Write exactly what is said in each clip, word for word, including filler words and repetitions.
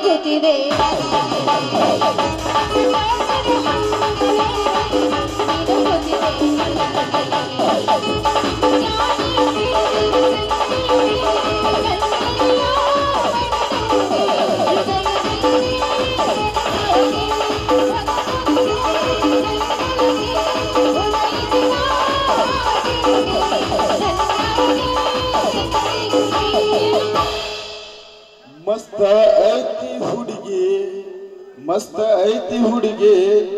ಗೊತ್ತಿದೆ ಮಸ್ತ ಐತಿ ಹುಡುಗಿ ಮಸ್ತ ಐತಿ ಹುಡುಗಿ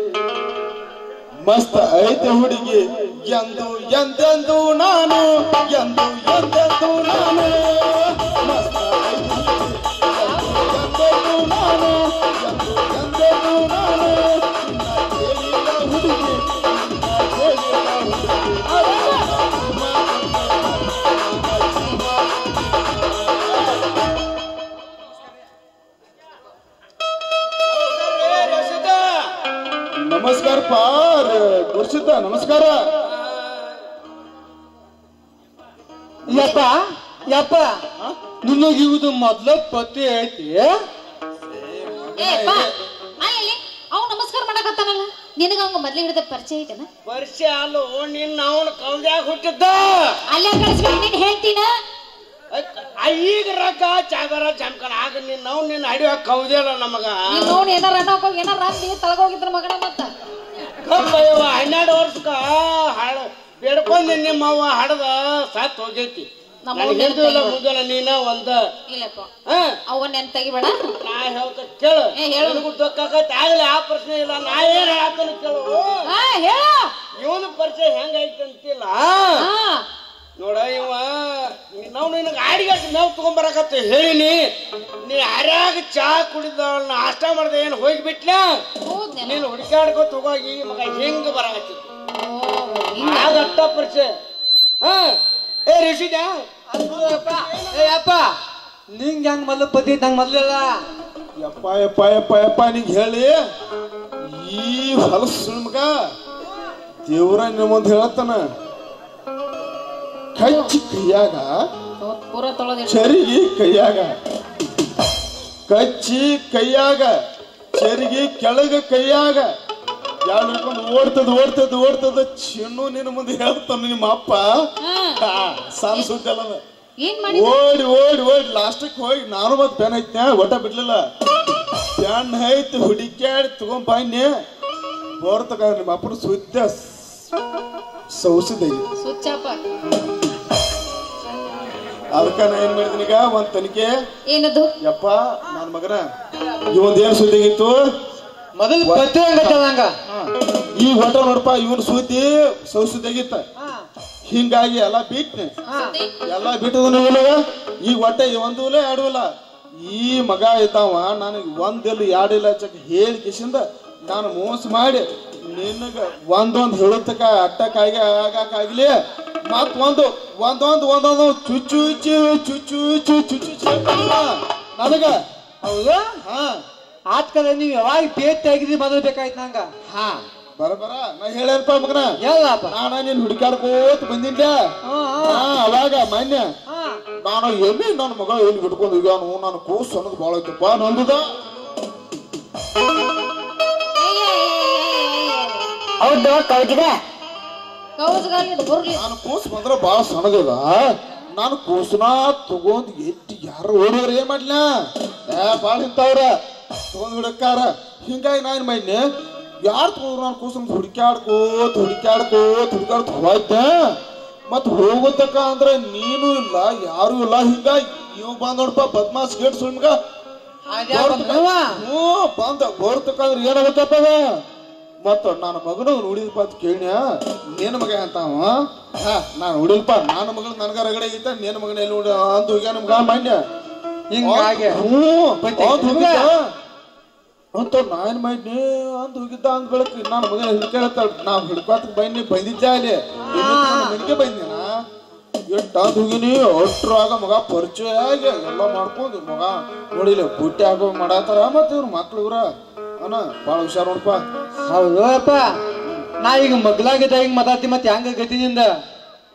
ಮಸ್ತ ಐತಿ ಹುಡುಗಿ ಎಂದು ಎಂದೆಂದು ನಾನು ಎಂದು ಎಂದೆಂದು ನಾನು ಮಸ್ತ ಐತಿ ಎಂದೆಂದು ನಾನು ಎಂದು ಎಂದೆಂದು ನಾನು ಹೇಳಿದ ಹುಡುಗಿ ಹೇಳಿದ ಹುಡುಗಿ ನಮಸ್ಕಾರ ಪಾರ್ ಗುರ್ಸಿದ್ದ ನಮಸ್ಕಾರ ಯಪ್ಪ ಯಪ್ಪ ನಿನಗಿವುದು ಮೊದ್ಲ ಪತಿ ಐತಿ ಅವ್ ನಮಸ್ಕಾರ ಮಾಡಕತ್ತಾನಲ್ಲ ನಿನಗ ಅವಂಗ ಮೊದ್ಲೇ ಹಿಡಿದ ಪರಿಚಯ ಐತನ ಪರಿಚಯ ಅಲ್ಲೋ ನಿನ್ನ ಅವನ ಕೌದ್ಯಾಗ ಹುಟ್ಟಿದ್ದ ಅಲ್ಲೇ ಕಳಿಸ್ಬೇಕು ನೀನ್ ಹೇಳ್ತೀನ ಈಗ ರೊಕ್ಕ ಚಾಗರ ಚಮ್ಕನ ಆಗ ನಿನ್ನ ಅವ್ನು ನಿನ್ನ ಅಡಿಯ ಕೌದ್ಯಾರ ನಮಗ ನೀನ್ ನೋಡಿ ಏನಾರ ಅನ್ನೋ ಏನಾರ ಅಂದಿ ತಳಗೋಗಿದ್ರ ಮಗನ ಮತ್ತ ಕಬ್ಬಯ್ಯವ ಹನ್ನೆರಡು ವರ್ಷಕ್ಕ ಹಾಡ ಬೇಡ್ಕೊಂಡ್ ನಿಮ್ಮವ್ವ ಹಡದ ಸತ್ ಹೋಗೈತಿ ನನಗೆಂದಿಲ್ಲ ಮುಗಲ ನೀನ ಒಂದ ಇಲ್ಲಪ್ಪ ಹ ಅವನ್ ನೆನ್ ತೆಗಿಬೇಡ ನಾ ಹೇಳ್ತ ಕೇಳು ಹೇಳು ಗೊತ್ತಾಗತ್ತೆ ಆಗಲಿ ಆ ಪ್ರಶ್ನೆ ಇಲ್ಲ ನಾ ಏನ್ ಹೇಳತ್ತನ ಕೇಳು ಹೇಳ ಇವನು ಪರಿಚಯ ಹೆಂಗೈತಿ ಅಂತಿಲ್ಲ ನೋಡ ಇವ ನಾವು ನಿನಗೆ ಅಡಿಗೆ ಮೇವು ತಗೊಂಬರಕತ್ತ ಹೇಳಿನಿ ನೀ ಹರ್ಯಾಗ ಚಾ ಕುಡಿದ ನಾಷ್ಟ ಮಾಡ್ದೆ ಏನು ಹೋಗಿಬಿಟ್ಲ ನೀನು ಹುಡುಕಾಡ್ಕೊತ ಹೋಗಿ ಮಗ ಹೆಂಗ ಬರಾಕತ್ತಿತ್ತು ಆಗ ಅಟ್ಟ ಪರಿಚಯ ಹಾ ಏ ರಿಷಿದ ಯಪ್ಪ ನಿಂಗೆ ಹೆಂಗ್ ಮೊದ್ಲು ಪತಿ ನಂಗೆ ಮೊದ್ಲಿಲ್ಲ ಯಪ್ಪ ಯಪ್ಪ ಯಪ್ಪ ಯಪ್ಪ ನಿಂಗೆ ಹೇಳಿ ಈ ಹೊಲಸು ಮಗ ದೇವ್ರ ನಿಮ್ಮ ಮುಂದೆ ಹೇಳತ್ತಾನ ಕಚ್ಚಿ ಕೈಯಾಗ ಪೂರ ತೊಳೆದ ಚರಿಗೆ ಕೈಯಾಗ ಕಚ್ಚಿ ಕೈಯಾಗ ಚರಿಗೆ ಕೆಳಗ ಕೈಯಾಗ ಎರಡು ಹಿಡ್ಕೊಂಡು ಓಡ್ತದ ಓಡ್ತದ ಓಡ್ತದ ಚಿನ್ನು ನಿನ್ನ ಮುಂದೆ ಹೇಳ್ತಾನ ನಿಮ್ಮ ಅಪ್ಪ ಸಣ್ಣ ಸುದ್ದಿ ಅಲ್ಲ ಏನ್ ಮಾಡಿ ಓಡಿ ಓಡಿ ಓಡಿ ಲಾಸ್ಟಕ್ಕೆ ಹೋಗಿ ನಾನು ಮತ್ತೆ ಪ್ಯಾನ್ ಐತ್ನ ಒಟ್ಟ ಬಿಡ್ಲಿಲ್ಲ ಪ್ಯಾನ್ ಐತಿ ಹುಡುಕ್ಯಾಡಿ ತಗೊಂಡ್ ಬನ್ನಿ ಬೋರ್ತಕ ನಿಮ್ಮ ಅಪ್ಪನ ಸುದ್ದ ಸೌಸಿದೆ ಸುಚ್ಚಪ್ಪ ಅದಕ್ಕ ನಾ ಏನ್ ಮಾಡಿದೀನಿ ಈಗ ಒಂದ್ ತನಿಖೆ ಏನದು ಯಪ್ಪ ನನ್ ಮಗನ ಇವಂದ ಏನ್ ಸುದ್ದಿ ಆಗಿತ್ತು ಮೊದಲು ಪತಿ ಹಂಗತ್ತದಂಗ ಈ ಹೊಟ ನೋಡಪ್ಪ ಇವನ್ ಸುದ್ದಿ ಸೌಸುದ್ದಿ ಆಗಿತ್ತ ಹಿಂಗಾಗಿ ಎಲ್ಲಾ ಬಿಟ್ನೆ ಎಲ್ಲಾ ಬಿಟ್ಟದನು ಈಗ ಹೊಟ್ಟೆ ಒಂದೂಲೆ ಎರಡೂಲ ಈ ಮಗ ಇದ್ದಾವ ನನಗೆ ಒಂದಿಲ್ಲ ಎರಡಿಲ್ಲ ಚಕ್ ಹೇಳಿ ಕಿಸಿಂದ ನಾನು ಮೋಸ ಮಾಡಿ ನಿನಗ ಒಂದೊಂದ್ ಹೇಳತಕ್ಕ ಅಟ್ಟಕ್ಕಾಗಿ ಆಗಾಕಾಗ್ಲಿ ಮತ್ ಒಂದು ಒಂದೊಂದ್ ಒಂದೊಂದು ಚುಚ್ಚು ಚುಚ್ಚು ಚುಚ್ಚು ಚುಚ್ಚು ನನಗ ಹೌದು ಹಾ ಆತ್ ಕದ ನೀವ್ ಯಾವಾಗ ಪೇಟ್ ಆಗಿದ್ರಿ ಮೊದಲು ಬೇಕಾಯ್ತು ನಂಗ ಹಾ ಬರಬರ ನಾ ಹೇಳಪ್ಪ ಮಗನ ಹೇಳಪ್ಪ ನಾನ ನೀನ್ ಹುಡುಕಾಡ್ಕೋತ ಬಂದಿದ್ದೆ ಅವಾಗ ಮಾನ್ಯ ನಾನು ಎಲ್ಲಿ ನನ್ನ ಮಗ ಎಲ್ಲಿ ಹಿಡ್ಕೊಂಡು ಹೋಗ್ಯಾನು ನಾನು ಕೂಸು ಅನ್ನೋದು ಬಾಳ ಐತಪ್ಪ ನಂದುದ ಹೌದು ಕೌಜಿಗ ನಾನು ಕೂಸು ಬಂದ್ರ ಬಾಳ ಸಣ್ಣದದ ನಾನು ಕೂಸನ ತಗೊಂಡ್ ಎಟ್ಟಿ ಯಾರು ಓಡೋರ್ ಏನ್ ಮಾಡ್ಲ ಏ ಬಾಳ ಇಂತವ್ರ ತಗೊಂಡ್ ಹುಡುಕಾರ ಹಿಂಗಾಗಿ ನಾ ಏನ್ ಮಾಡಿನಿ ಯಾರು ತಗೊಂಡ್ರು ನಾನು ಕೂಸನ್ ಹುಡುಕ್ಯಾಡ್ಕೋತ ಹುಡುಕ್ಯಾಡ್ಕೋತ ಹುಡುಕಾಡ್ತ ಹೋಯ್ತೆ ಮತ್ ಹೋಗೋತಕ್ಕ ಅಂದ್ರ ನೀನು ಇಲ್ಲ ಯಾರು ಇಲ್ಲ ಹಿಂಗಾಗಿ ಇವ್ ಬಂದ್ ನೋಡಪ್ಪ ಬದ್ಮಾಸ್ ಗೇಟ್ ಸುಳ್ಮಗ ಹ್ಞೂ ಬಂದ ಬೋರ್ತಕ್ಕ ಅಂದ್ರ ಏನಾಗತ್ತಪ್ಪ ಮತ್ತ ನನ್ನ ಮಗನ ನೋಡಿದಪ್ಪ ಅಂತ ಕೇಳ್ಯ ನೇನ ಮಗ ಅಂತಾವ ಹಾ ನಾನು ನೋಡಿಲ್ಪ ನನ್ನ ಮಗಳು ನನ್ಗ ರಗಡೆ ಆಗಿತ್ತ ನೇನ ಮಗನ ಎಲ್ಲಿ ನೋಡಿ ಅಂತ ಹೋಗ್ಯ ನಮ್ಗ ಮಾನ್ಯ ಹಿಂಗಾಗಿ ಹ್ಞೂ ಹೋಗಿದ್ದ ಅಂತ ನಾನ್ ಮಾಡಿನಿ ಅಂತ ಹೋಗಿದ್ದ ಅಂದ್ ಬೆಳಕ್ ನನ್ನ ಮಗನ ಹಿಡ್ಕೊಳತ್ತಾಳ ನಾವ್ ಹಿಡ್ಕೊತ ಬನ್ನಿ ಬಂದಿದ್ದೆ ಅಲ್ಲಿ ಮನೆಗೆ ಬಂದಿನ ಎಷ್ಟು ಅಂದ್ ಹೋಗಿನಿ ಅಷ್ಟ್ರಾಗ ಮಗ ಪರಿಚಯ ಆಗಿ ಎಲ್ಲ ಮಾಡ್ಕೊಂಡು ಮಗ ನೋಡಿಲ್ಲ ಬುಟ್ಟಿ ಹಾಕೋ ಮಾಡತ್ತಾರ ಮತ್ತ ಇವ್ರ ಮಕ್ಳು ಇವ್ರ ಅಣ್ಣ ಬಾಳ ಹುಷಾರ್ ನೋಡಪ್ಪ ಹೌದು ಅಪ್ಪ ನಾ ಈಗ ಮಗ್ಲಾಗಿದ್ದ ಹಿಂಗ್ ಮಾತಾಡ್ತಿ ಮತ್ತೆ ಹೆಂಗ ಗತಿನಿಂದ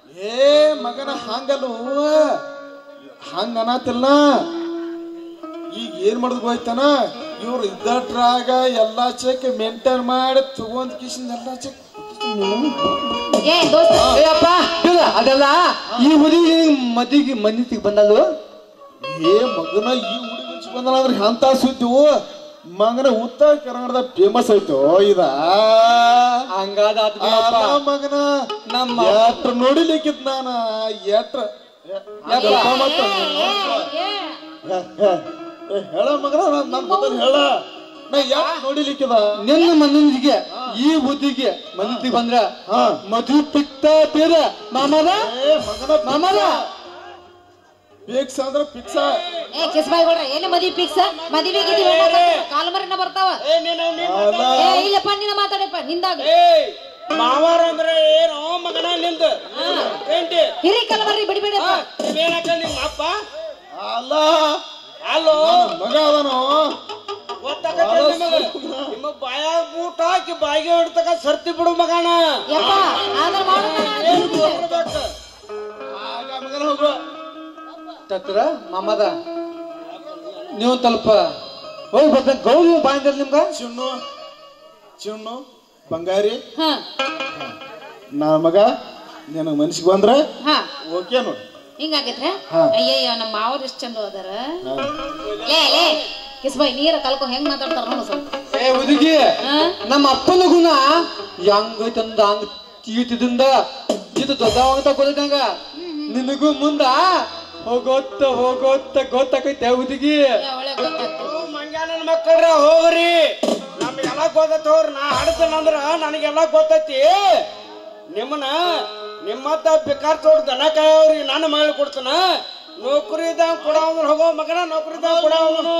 ಏ ಮಗನ ಹಂಗಲ್ಲ ಹಂಗ ಅನ್ನತಿಲ್ಲ ಈಗ ಏನ್ ಮಾಡುದು ಹೋಯ್ತಾನ ಇವ್ರು ಇದ್ದಟ್ರಾಗ ಎಲ್ಲಾ ಚೆಕ್ ಮೇಂಟೈನ್ ಮಾಡಿ ತಗೊಂಡ್ ಕಿಶನ್ ಎಲ್ಲಾ ಚೆಕ್ ಏ ದೋಸ್ತ ಏ ಅಪ್ಪ ಇಲ್ಲ ಅದೆಲ್ಲ ಈ ಹುಡುಗಿ ಮದಿಗೆ ಮನಿತಿಗೆ ಬಂದಲ್ವ ಏ ಮಗನ ಈ ಹುಡುಗಿ ಬಂದಲ್ಲ ಅಂದ್ರೆ ಅಂತ ಸುದ್ದಿವು ಮಗನ ಉತ್ತರ ಕರ್ನಾಟಕದ ಫೇಮಸ್ ಆಯ್ತು ಇದ ಹಂಗಾದ ಅಲ್ಲ ಮಗನ ನಮ್ಮ ಎಟ್ರ ನೋಡಿಲಿಕ್ಕಿದ್ ನಾನ ಎಟ್ರ ಹೇಳ ಮಗನ ನನ್ ಮೊದಲು ಹೇಳ ನಾ ಯಾಕೆ ನೋಡಿಲಿಕ್ಕಿದ ನಿನ್ನ ಮನಸ್ಸಿಗೆ ಈ ಬುದ್ಧಿಗೆ ಮನಸ್ಸಿಗೆ ಬಂದ್ರ ಹಾ ಮದುವೆ ಪಿಕ್ತ ಬೇರ ಮಾಮದ ಏ ಮಗನ ಮಾಮದ ಫಿಕ್ಸ್ ಅಂದ್ರ ಫಿಕ್ಸ್ ಏ ಕಿಸ್ಬಾಯಿ ಕೊಡ್ರ ಏನೇ ಮದ್ವಿ ಫಿಕ್ಸ್ ಮದ್ವೆ ಗಿದ್ವಿ ಕಾಲು ಮರಿನ ಬರ್ತಾವ ಏ ನೀನು ನೀನ್ ಅಲ್ಲ ಏ ಇಲ್ಲಪ್ಪ ನಿನ್ನ ಮಾತಾಡಪ್ಪ ನಿಂದಾಗ ಏ ಮಾವಾರ ಅಂದ್ರೆ ಏನು ಮಗನ ನಿಂದ ఏంటి ಹಿರಿ ಕಾಲು ಮರಿ ಬಿಡಿಬಿಡಪ್ಪ ನೀವೇನಕ್ಕ ನಿಮ್ಮ ಅಪ್ಪ ಅಲ್ಲ ಅಲ್ಲೋ ಮಗ ಅದನು ಗೊತ್ತಾಗತ್ತೆ ನಿಮಗೆ ನಿಮ್ಮ ಬಾಯಾಗ ಬೂಟ ಹಾಕಿ ಬಾಯಿಗೆ ಹಿಡ್ತಕ್ಕ ಸರ್ತಿ ಬಿಡು ಮಗನ ಯಪ್ಪ ಆದ್ರ ಮಾಡೋಣ ಏನು ಗೊತ್ತಿರ್ಬೇಕು ಆಗ ಮಗನ ಹೋಗು ತತ್ರ ಮಾಮದ ನೀವು ಸ್ವಲ್ಪ ಹೋಗಿ ಬರ್ತ ಗೌರಿ ಬಾಂದ್ರ ನಿಮ್ಗ ಚಿನ್ನು ಚಿನ್ನು ಬಂಗಾರಿ ಹಾ ನಾ ಮಗ ನಿನಗೆ ಮನ್ಸಿಗೆ ಬಂದ್ರೆ ಹಾ ಓಕೆ ನೋಡಿ ಹಿಂಗಾಗೈತ್ರೆ ಹಾ. ಅಯ್ಯಯ್ಯ ನಮ್ಮ ಮಾವರು ಎಷ್ಟು ಚಂದ ಅದಾರ ಲೇ ಲೇ ಕಿಸ್ಬಾಯಿ ನೀರ ಕಲ್ಕೊ ಹೆಂಗ್ ಮಾತಾಡ್ತಾರ ನೋಡು ಸ್ವಲ್ಪ ಏ ಹುಡುಗಿ ಹಾ ನಮ್ಮ ಅಪ್ಪನ ಗುಣ ಹೆಂಗೈತಂದ ಹಂಗ ತೀಟಿದಿಂದ ಇದು ದೊಡ್ಡವಂತ ಗೊತ್ತಂಗ ನಿನಗೂ ಮುಂದ ಹೋಗೋತ್ತ ಹೋಗೋತ್ತ ಗೊತ್ತಾಕೈತೆ ಹುಡುಗಿ ಏ, ಒಳ್ಳೆ ಗೊತ್ತಾಗ್ತದೆ ಮಂಗ್ಯಾನನ್ ಮಕ್ಕಳ್ರ ಹೋಗ್ರಿ ನಮ್ಗೆಲ್ಲ ಗೊತ್ತೈತಿ ಹೋಗ್ರಿ ನಾ ಹಾಡ್ತೇನಂದ್ರ ನನಗೆಲ್ಲ ಗೊತ್ತೈತಿ ನಿಮ್ಮನ ನಿಮ್ಮತ್ತ ಬೇಕಾರ್ ತೋಡ್ ದನ ಕಾಯವ್ರಿ ನಾನು ಮಗಳು ಕೊಡ್ತಾನ ನೌಕರಿ ಇದ್ದಂಗ ಕೊಡವನು ಹೋಗೋ ಮಗನ ನೌಕರಿ ಇದ್ದಂಗ ಕೊಡವನು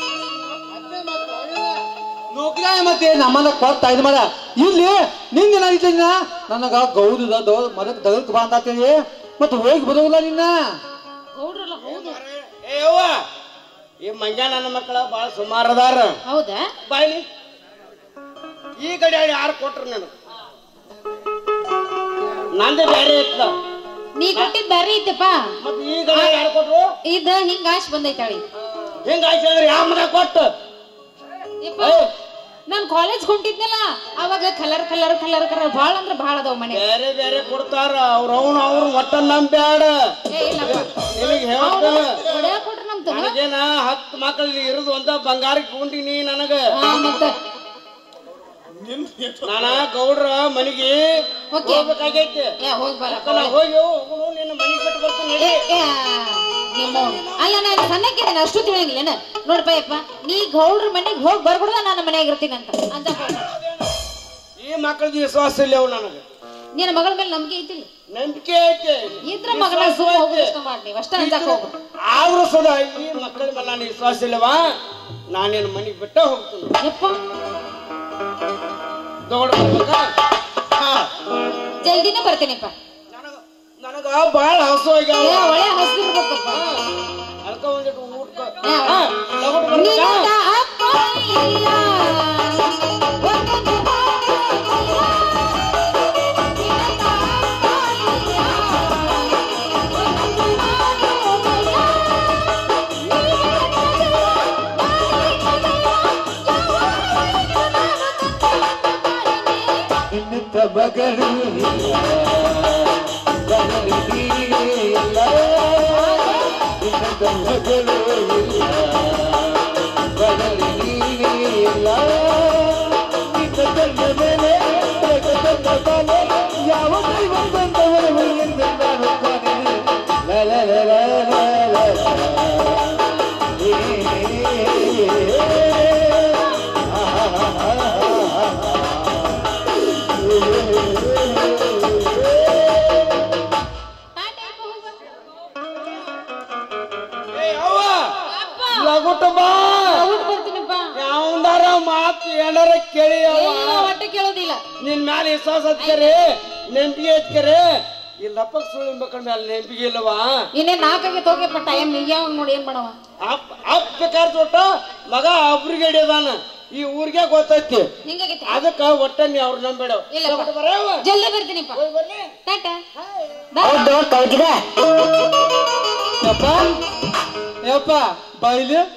ನೌಕರಿ ಮತ್ತೆ ನಮ್ಮನ್ನ ಕೊಡ್ತಾ ಇದು ಮಾಡ ಇಲ್ಲಿ ನಿಂದ ಏನಾಗಿದ್ದ ನನಗ ಗೌದದ ಮರಕ್ ದಗಕ್ ಬಾ ಅಂತೇಳಿ ಮತ್ತೆ ಹೋಗಿ ಬರೋಲ್ಲ ನಿನ್ನ ಗೌಡ್ರಲ್ಲ ಹೌದು ಏ ಅವ್ವ ಈ ಮಂಗ್ಯಾನನ ಮಕ್ಕಳ ಬಾಳ ಸುಮಾರು ಅದಾರ ಹೌದಾ ಬಾಯ್ಲಿ ಈ ಗಡಿ ಯಾರು ಕೊಟ್ರು ನನಗೆ ನಂದೇ ಬ್ಯಾರೆ ಇತ್ತ ನೀ ಕೊಟ್ಟಿದ್ ಬ್ಯಾರೆ ಐತಪ್ಪ ಮತ್ ಈ ಗಡಿ ಯಾರು ಕೊಟ್ರು ಇದ ಹಿಂಗ ಆಶ್ ಬಂದೈತಾಳಿ ಹಿಂಗ ಆಯ್ತು ಅಂದ್ರೆ ಯಾವ ಮನೆ ಕೊಟ್ಟು ಯಪ್ಪ ನಾನ್ ಕಾಲೇಜ್ ಹೊಂಟಿದ್ನಲ್ಲ ಅವಾಗ ಕಲರ್ ಕಲರ್ ಕಲರ್ ಕಲರ್ ಭಾಳ ಅಂದ್ರ ಭಾಳ ಅದಾವ ಮನೆ ಬೇರೆ ಬೇರೆ ಕೊಡ್ತಾರ ಅವ್ರ ಅವ್ನ ಅವ್ರ ಒಟ್ಟ ನಂಬ್ಯಾಡ ಏ ಇಲ್ಲಪ್ಪ ನಿನಗೆ ಹೇಳ್ತಾನ ಹೊಡ್ಯಾಕ್ ಕೊಟ್ರ ನಮ್ ತನ ನನಗೇನ ಹತ್ತು ಮಕ್ಕಳು ಇರುದು ಒಂದ ಬಂಗಾರ ಕುಂಟಿನಿ ನನಗ ಹಾ ಮತ್ತ ನಿನ್ ನಾನ ಗೌಡ್ರ ಮನಿಗೆ ಓಕೆ ಹೋಗ್ಬೇಕಾಗೈತಿ ಏ ಹೋಗ್ ಬರಪ್ಪ ನಾ ಹೋಗಿ ಹೋಗುನು ನಿನ್ನ ಮನಿಗೆ ಬಿಟ್ಟು ಬರ್ತೀನಿ ಏ ಏ ನಿಮ್ಮ ಅಲ್ಲ ನಾನು ಸಣ್ಣಕ್ಕಿದ್ದೀನಿ ಅಷ್ಟು ತಿಳಿಯಂಗಿಲ್ಲ ನೋಡಪ್ಪ ಯಪ್ಪ ನೀ ಗೌಡ್ರ ಮನೆಗೆ ಹೋಗಿ ಬರ್ಬಿಡ್ದ ನಾನು ಮನೆಯಾಗ ಇರ್ತೀನಿ ಅಂತ ಅಂತ ಈ ಮಕ್ಕಳಿಗೆ ವಿಶ್ವಾಸ ಇಲ್ಲ ಅವು ನನಗೆ ನಿನ್ನ ಮಗಳ ಮೇಲೆ ನಂಬಿಕೆ ಐತಿಲ್ಲ ನಂಬಿಕೆ ಐತೆ ಇದ್ರ ಮಗನ ಸುಮ್ಮ ಹೋಗೋದಷ್ಟ ಮಾಡಿ ಅಷ್ಟ ಅಂಜಾಕ ಹೋಗು ಆದ್ರೂ ಸದಾ ಈ ಮಕ್ಕಳ ಮೇಲೆ ನಾನು ವಿಶ್ವಾಸ ಇಲ್ಲವಾ ನಾನು ನಿನ್ನ ಮನೆಗೆ ಬಿಟ್ಟ ಹೋಗ್ತೀನಿ ಯಪ್ಪ ಗೌಡ ಬರ್ಬೇಕಾ? ಜಲ್ದಿನೇ ಬರ್ತೀನಿಪ್ಪ ನನಗ ನನಗ ಬಹಳ ಹಸು ಆಗ್ಯಾವ ಏ ಒಳ್ಳೆ ಹಸಿರ್ಬೇಕಪ್ಪ ಅದಕ್ಕ ಒಂದಿಟ್ಟು ಊಟ ಏ, ಹಾ, ಗೌಡ ಬರ್ಬೇಕಾ? ನಿನ್ನ ಅಪ್ಪ ಇಲ್ಲ, ಒಂದು ಬಗಲು ಯಾವ ಯಾವಂದಾರ ಮಾತು ಏನಾರ ಕೇಳಿ ಒಟ್ಟ ಕೇಳೋದಿಲ್ಲ ನಿನ್ ಮ್ಯಾಲ ವಿಶ್ವಾಸ ಹಚ್ಕರಿ ನೆಂಪಿಗೆ ಹಚ್ಕರಿ ಈ ಲಪ್ಪಕ್ ಸುಳ್ಳು ಮಕ್ಕಳ ಮ್ಯಾಲ ನೆಂಪಿಗೆ ಇಲ್ಲವಾ ಇನ್ನೇ ನಾಲ್ಕಾಗೆ ತೋಗೆಪ್ಪ ಟೈಮ್ ಯಾವಾಗ ನೋಡಿ ಏನ್ ಮಾಡವ ಅಪ್ ಅಪ್ ಬೇಕಾರ್ ತೋಟ ಮಗ ಅಬ್ರಿಗೇಡಿ ಅದಾನ ಈ ಊರಿಗೆ ಗೊತ್ತೈತಿ ಹಿಂಗಾಗೈತಿ ಅದಕ್ಕ ಒಟ್ಟ ನೀ ಅವ್ರ ನಂಬೇಡ ಇಲ್ಲಪ್ಪ ಬರವ ಜಲ್ದಿ ಬರ್ತೀನಿಪ್ಪ ಬರ್ಲಿ ಟಾಟಾ ಹೌದು ಕೌಜಿಗ ಯಪ್ಪ ಯಪ್ಪ ಬಾಯಿಲಿ ಹೇಳ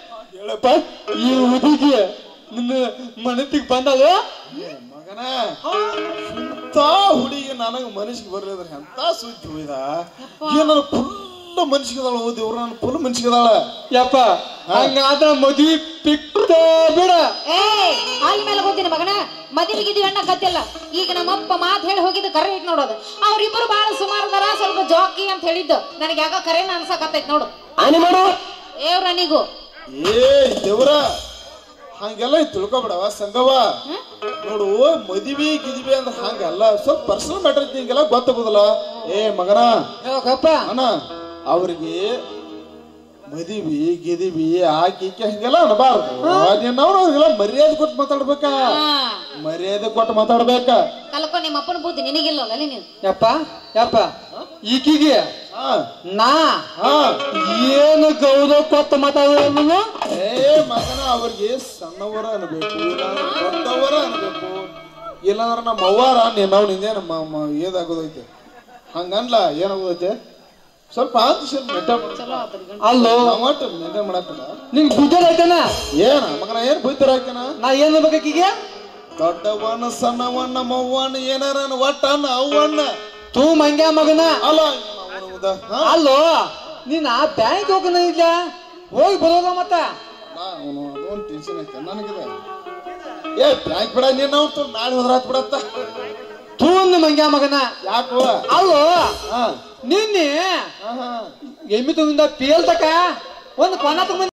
ಹೇಳಪ್ಪ ಈ ಹುಡುಗಿ ನಿನ್ನ ಮನತಿಗೆ ಬಂದಾಗ ಮಗನ ಎಂತ ಹುಡುಗಿ ನನಗ ಮನಸ್ಸಿಗೆ ಬರ್ಲಿದ್ರ ಎಂತ ಸುದ್ದಿ ಹೋಯ್ದ ಏನ್ ನನ್ನ ಫುಲ್ ಮನ್ಸಿಗೆದಾಳ ಓ ದೇವ್ರ ನನ್ನ ಫುಲ್ ಮನ್ಸಿಗೆದಾಳ ಯಪ್ಪ ಹಂಗಾದ್ರ ಮದ್ವಿ ಪಿಕ್ತ ಬಿಡ ಏ ಅಲ್ಲಿ ಮೇಲೆ ಗೊತ್ತಿನ ಮಗನ ಮದುವೆಗಿದ್ವಿ ಅಣ್ಣ ಕತ್ತಿಲ್ಲ ಈಗ ನಮ್ಮಪ್ಪ ಮಾತು ಹೇಳಿ ಹೋಗಿದ್ದು ಕರೆ ಐತ್ ನೋಡೋದು ಅವ್ರಿಬ್ರು ಬಾಳ ಸುಮಾರದಾರ ಸ್ವಲ್ಪ ಜಾಕಿ ಅಂತ ಹೇಳಿದ್ದು ನನಗೆ ಯಾಕ ಕರೆನ ಅನ್ಸಕತ್ತೈತ್ ನೋಡು ಆನೆ ಮಾಡು ಏವ್ರನಿಗೂ ಏ ದೇವ್ರ ಹಂಗೆಲ್ಲ ತಿಳ್ಕೊಬೇಡವ ಸಂಗವ ನೋಡು ಮದುವೆ ಗಿದ್ವಿ ಅಂದ್ರೆ ಹಂಗಲ್ಲ ಸ್ವಲ್ಪ ಪರ್ಸನಲ್ ಮ್ಯಾಟರ್ ಐತಿ ಹಿಂಗೆಲ್ಲ ಗೊತ್ತಾಗೋದಿಲ್ಲ ಏ ಮಗನ ಯಾಕಪ್ಪ ಅಣ್ಣ ಅವ್ರಿಗೆ ಮದಿವಿ ಗಿದಿವಿ ಆಕಿ ಈಕಿ ಹಂಗೆಲ್ಲ ಅನ್ಬಾರ್ದು ನಾವು ಅವ್ರಿಗೆಲ್ಲ ಮರ್ಯಾದೆ ಕೊಟ್ಟು ಮಾತಾಡ್ಬೇಕ ಮರ್ಯಾದೆ ಕೊಟ್ಟು ಮಾತಾಡ್ಬೇಕ ಕಲ್ಕೊ ನಿಮ್ಮ ಅಪ್ಪನ ಬುದ್ಧಿ ನಿನಗಿಲ್ಲ ನೀನು ಯಪ್ಪ ಯಪ್ಪ ಈಕಿಗೆ ನಾ ಏನು ಗೌರವ ಕೊಟ್ಟು ಮಾತಾಡೋದು ಏ ಮಗನ ಅವ್ರಿಗೆ ಸಣ್ಣವರ ಅನ್ಬೇಕು ಇಲ್ಲಾಂದ್ರೆ ದೊಡ್ಡವರ ಅನ್ಬೇಕು ಇಲ್ಲಾಂದ್ರೆ ನಮ್ಮ ಅವ್ವಾರ ನಾವು ನಿಂದೆ ನಮ್ಮ ಏದಾಗೋದೈತೆ ಹಂಗನ್ಲ ಏನಾಗೋದೈತೆ ಸ್ವಲ್ಪ ಅಲ್ಲೋ ಮೇಂಟೈನ್ ಮಾಡಕ್ಕಲ್ಲ ನಿಂಗ್ ಬುದ್ಧಿ ಐತನ ಏನ ಮಗನ ಏನ್ ಬೈತಾರ ಹಾಕ್ಯನ ನಾ ಏನ್ ಬೇಕೀಗ ದೊಡ್ಡವಣ್ಣ ಸಣ್ಣವಣ್ಣ ಮವ್ವಣ್ಣ ಏನಾರ ಒಟ್ಟಣ್ಣ ಅವ್ವಣ್ಣ ತೂ ಮಂಗ್ಯ ಮಗನ ಅಲ್ಲ ಅಲ್ಲೋ ನೀನ್ ಆ ಬ್ಯಾಂಕ್ ಹೋಗನ ಇಲ್ಲ ಹೋಗಿ ಬರೋದ ಮತ್ತ ಅದೊಂದು ಟೆನ್ಷನ್ ಐತೆ ನನಗಿದೆ ಏ ಬ್ಯಾಂಕ್ ಬಿಡ ನೀನ್ ಅವ್ರು ನಾಳೆ ಹೋದ್ರಾತ್ ಬಿಡತ್ತ ತೂನ್ ಮಂಗ್ಯ ಮಗನ ಯಾಕೋ ಅಲ್ಲೋ ಹಾ ನಿನ್ನೆ ಎಮ್ಮಿ ತುಂಬಿಂದ ಪೇಲ್ ತಕ ಒಂದು ಕೊನ ತುಂಬ